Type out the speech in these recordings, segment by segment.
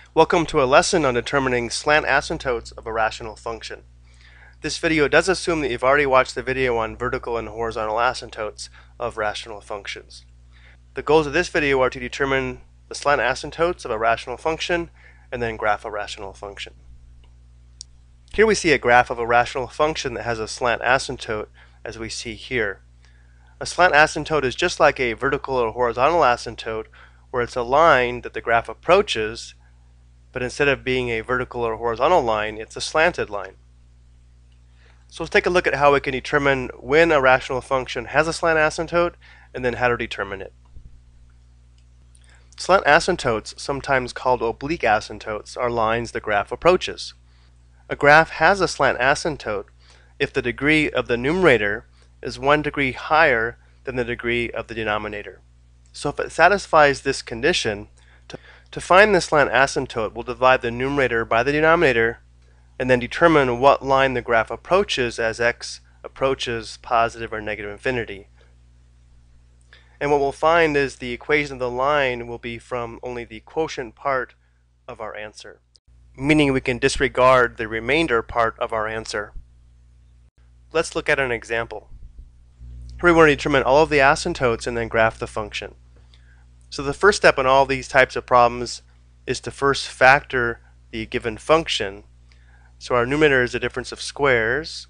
Welcome to a lesson on determining slant asymptotes of a rational function. This video does assume that you've already watched the video on vertical and horizontal asymptotes of rational functions. The goals of this video are to determine the slant asymptotes of a rational function and then graph a rational function. Here we see a graph of a rational function that has a slant asymptote as we see here. A slant asymptote is just like a vertical or horizontal asymptote where it's a line that the graph approaches, but instead of being a vertical or horizontal line, it's a slanted line. So let's take a look at how we can determine when a rational function has a slant asymptote and then how to determine it. Slant asymptotes, sometimes called oblique asymptotes, are lines the graph approaches. A graph has a slant asymptote if the degree of the numerator is 1 degree higher than the degree of the denominator. So if it satisfies this condition, to find the slant asymptote, we'll divide the numerator by the denominator and then determine what line the graph approaches as x approaches positive or negative infinity. And what we'll find is the equation of the line will be from only the quotient part of our answer, meaning we can disregard the remainder part of our answer. Let's look at an example. Here we want to determine all of the asymptotes and then graph the function. So the first step in all these types of problems is to first factor the given function. So our numerator is a difference of squares.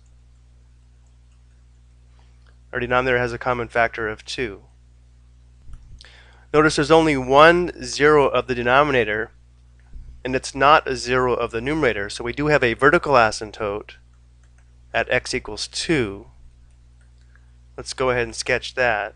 Our denominator has a common factor of 2. Notice there's only one 0 of the denominator, and it's not a 0 of the numerator. So we do have a vertical asymptote at x equals 2. Let's go ahead and sketch that.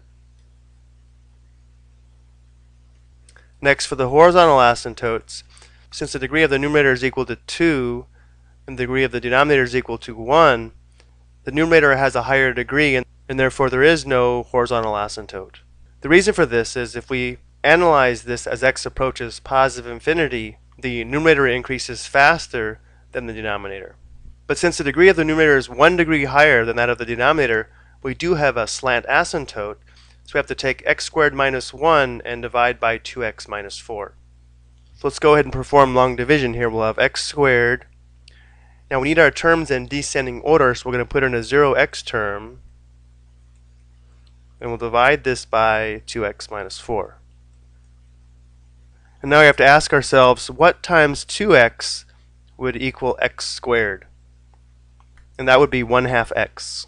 Next, for the horizontal asymptotes, since the degree of the numerator is equal to 2 and the degree of the denominator is equal to 1, the numerator has a higher degree and therefore there is no horizontal asymptote. The reason for this is if we analyze this as x approaches positive infinity, the numerator increases faster than the denominator. But since the degree of the numerator is 1 degree higher than that of the denominator, we do have a slant asymptote. So we have to take x squared minus 1 and divide by 2x minus 4. So let's go ahead and perform long division here. We'll have x squared. Now we need our terms in descending order, so we're going to put in a 0x term. And we'll divide this by 2x minus 4. And now we have to ask ourselves, what times 2x would equal x squared? And that would be 1/2 x.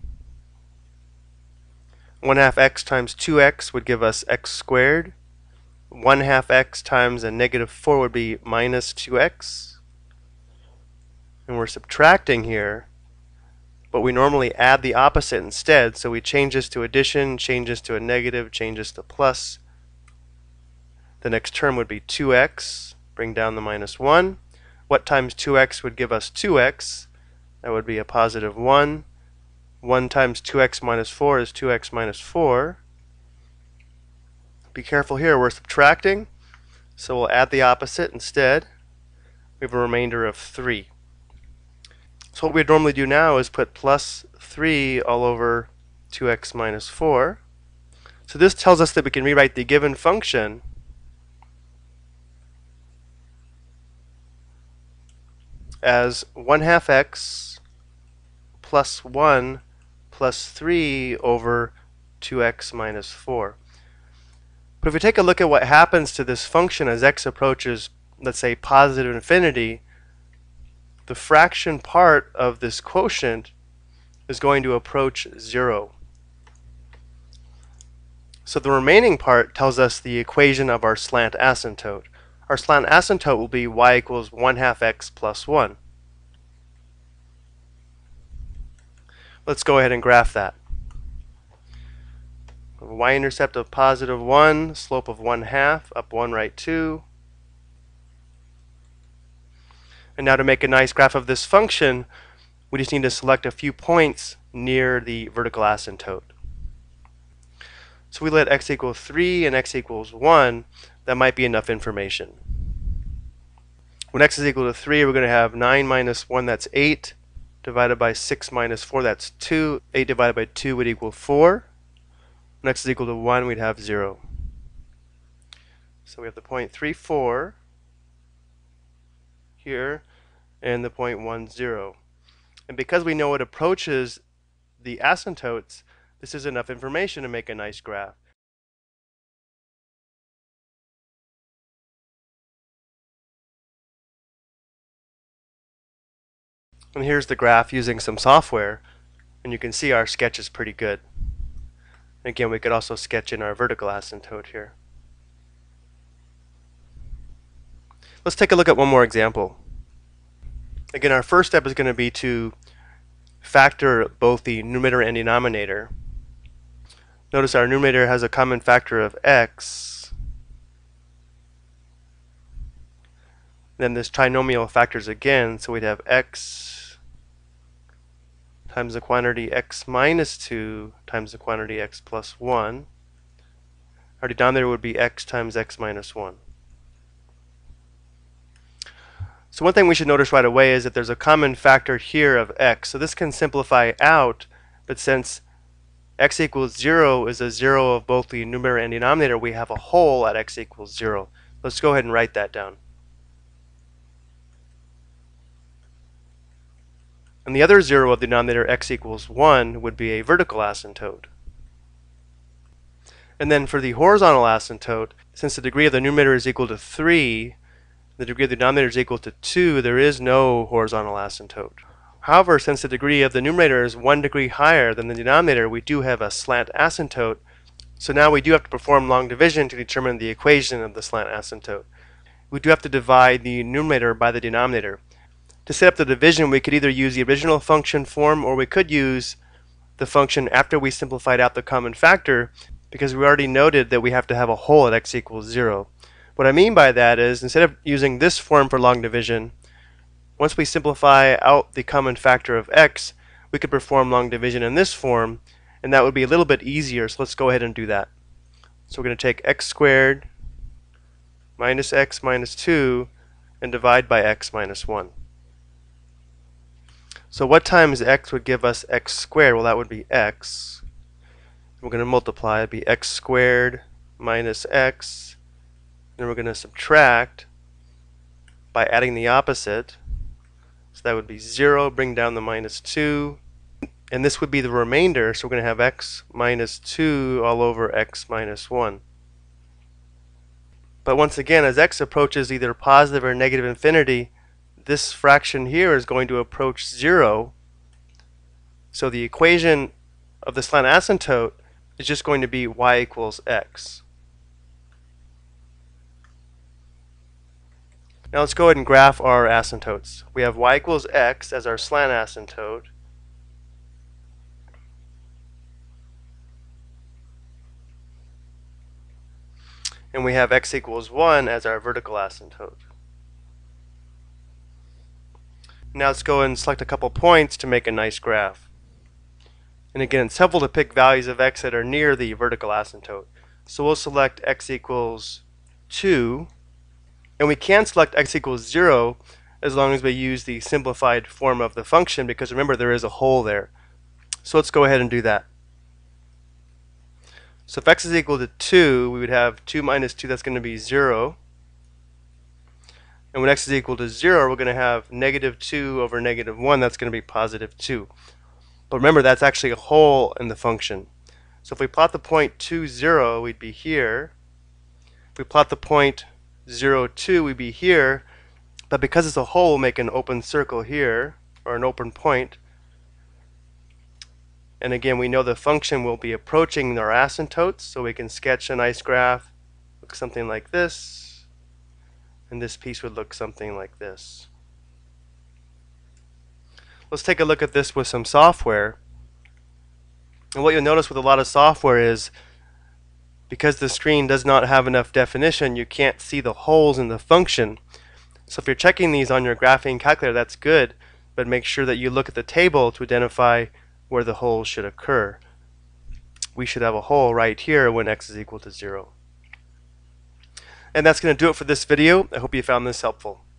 1/2 x times 2x would give us x squared. 1/2 x times a negative 4 would be minus 2x. And we're subtracting here, but we normally add the opposite instead. So we change this to addition, change this to a negative, change this to plus. The next term would be 2x, bring down the minus 1. What times 2x would give us 2x? That would be a positive 1. 1 times 2x minus 4 is 2x minus 4. Be careful here, we're subtracting, so we'll add the opposite instead. We have a remainder of 3. So what we'd normally do now is put plus 3 all over 2x minus 4. So this tells us that we can rewrite the given function as 1/2 x plus 1 plus 3 over 2x minus 4. But if we take a look at what happens to this function as x approaches, let's say, positive infinity, the fraction part of this quotient is going to approach 0. So the remaining part tells us the equation of our slant asymptote. Our slant asymptote will be y equals 1/2 x plus 1. Let's go ahead and graph that. Y-intercept of positive 1, slope of 1/2, up 1, right 2. And now to make a nice graph of this function, we just need to select a few points near the vertical asymptote. So we let x equal 3 and x equals 1. That might be enough information. When x is equal to 3, we're going to have 9 minus 1, that's 8. Divided by 6 minus 4, that's 2. 8 divided by 2 would equal 4. When x is equal to 1, we'd have 0. So we have the point 3, 4. here and the point 1, 0. And because we know it approaches the asymptotes, this is enough information to make a nice graph. And here's the graph using some software, and you can see our sketch is pretty good. Again, we could also sketch in our vertical asymptote here. Let's take a look at one more example. Again, our first step is going to be to factor both the numerator and denominator. Notice our numerator has a common factor of x. Then this trinomial factors again, so we'd have x times the quantity x minus 2 times the quantity x plus 1. Our denominator would be x times x minus 1. So one thing we should notice right away is that there's a common factor here of x. So this can simplify out, but since x equals 0 is a 0 of both the numerator and denominator, we have a whole at x equals 0. Let's go ahead and write that down. And the other 0 of the denominator, x equals 1, would be a vertical asymptote. And then for the horizontal asymptote, since the degree of the numerator is equal to 3, the degree of the denominator is equal to 2, there is no horizontal asymptote. However, since the degree of the numerator is 1 degree higher than the denominator, we do have a slant asymptote. So now we do have to perform long division to determine the equation of the slant asymptote. We do have to divide the numerator by the denominator. To set up the division, we could either use the original function form, or we could use the function after we simplified out the common factor, because we already noted that we have to have a whole at x equals 0. What I mean by that is, instead of using this form for long division, once we simplify out the common factor of x, we could perform long division in this form, and that would be a little bit easier, so let's go ahead and do that. So we're going to take x squared minus x minus 2 and divide by x minus 1. So what times x would give us x squared? Well, that would be x. We're going to multiply. It'd be x squared minus x. Then we're going to subtract by adding the opposite. So that would be 0, bring down the minus 2. And this would be the remainder, so we're going to have x minus 2 all over x minus 1. But once again, as x approaches either positive or negative infinity, this fraction here is going to approach 0. So the equation of the slant asymptote is just going to be y equals x. Now let's go ahead and graph our asymptotes. We have y equals x as our slant asymptote. And we have x equals 1 as our vertical asymptote. Now let's go and select a couple points to make a nice graph. And again, it's helpful to pick values of x that are near the vertical asymptote. So we'll select x equals 2. And we can select x equals 0 as long as we use the simplified form of the function, because remember, there is a whole there. So let's go ahead and do that. So if x is equal to 2, we would have 2 minus 2, that's going to be 0. And when x is equal to 0, we're going to have negative 2 over negative 1. That's going to be positive 2. But remember, that's actually a whole in the function. So if we plot the point 2, 0, we'd be here. If we plot the point 0, 2, we'd be here. But because it's a whole, we'll make an open circle here, or an open point. And again, we know the function will be approaching our asymptotes, so we can sketch a nice graph. Look something like this. And this piece would look something like this. Let's take a look at this with some software. And what you'll notice with a lot of software is, because the screen does not have enough definition, you can't see the holes in the function. So if you're checking these on your graphing calculator, that's good, but make sure that you look at the table to identify where the holes should occur. We should have a hole right here when x is equal to 0. And that's going to do it for this video. I hope you found this helpful.